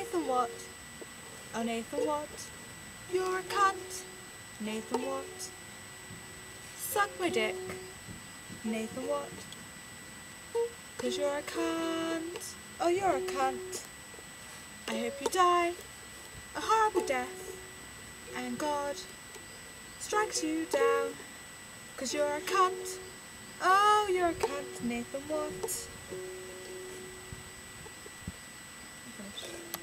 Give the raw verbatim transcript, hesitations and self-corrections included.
Nathan what? Oh Nathan what? You're a cunt. Nathan what? Suck my dick. Nathan what? 'Cause you're a cunt. Oh, you're a cunt. I hope you die a horrible death, and God strikes you down, 'cause you're a cunt. Oh, you're a cunt, Nathan what?